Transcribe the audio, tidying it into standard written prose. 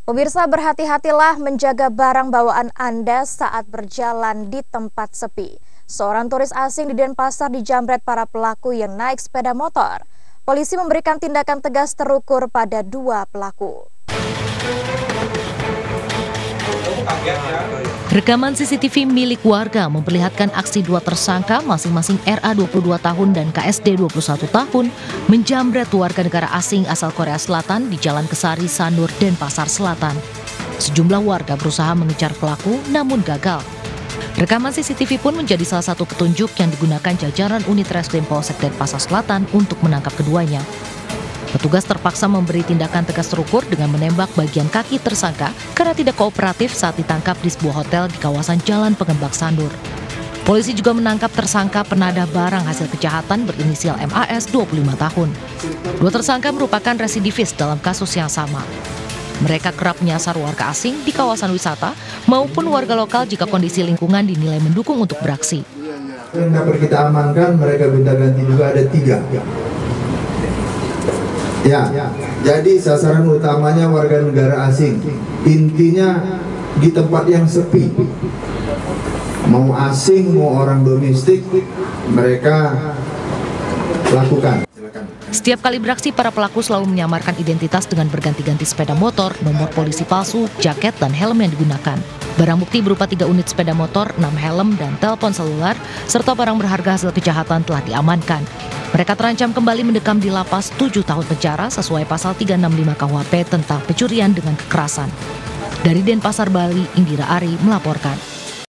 Pemirsa, berhati-hatilah menjaga barang bawaan Anda saat berjalan di tempat sepi. Seorang turis asing di Denpasar dijamret para pelaku yang naik sepeda motor. Polisi memberikan tindakan tegas terukur pada dua pelaku. Rekaman CCTV milik warga memperlihatkan aksi dua tersangka masing-masing RA 22 tahun dan KSD 21 tahun menjamret warga negara asing asal Korea Selatan di Jalan Kesari, Sanur, Denpasar Selatan. Sejumlah warga berusaha mengejar pelaku namun gagal. Rekaman CCTV pun menjadi salah satu petunjuk yang digunakan jajaran unit Reskrim Polsek Denpasar Selatan untuk menangkap keduanya. Petugas terpaksa memberi tindakan tegas terukur dengan menembak bagian kaki tersangka karena tidak kooperatif saat ditangkap di sebuah hotel di kawasan Jalan Pengembang Sanur. Polisi juga menangkap tersangka penadah barang hasil kejahatan berinisial MAS 25 tahun. Dua tersangka merupakan residivis dalam kasus yang sama. Mereka kerap menyasar warga asing di kawasan wisata maupun warga lokal jika kondisi lingkungan dinilai mendukung untuk beraksi. Yang dapat kita amankan, mereka gonta-ganti juga ada 3. Ya, jadi sasaran utamanya warga negara asing. Intinya di tempat yang sepi. Mau asing, mau orang domestik, mereka lakukan. Setiap kali beraksi, para pelaku selalu menyamarkan identitas dengan berganti-ganti sepeda motor, nomor polisi palsu, jaket, dan helm yang digunakan. Barang bukti berupa 3 unit sepeda motor, 6 helm, dan telepon seluler, serta barang berharga hasil kejahatan telah diamankan. Mereka terancam kembali mendekam di lapas 7 tahun penjara sesuai pasal 365 KUHP tentang pencurian dengan kekerasan. Dari Denpasar, Bali, Indira Ari melaporkan.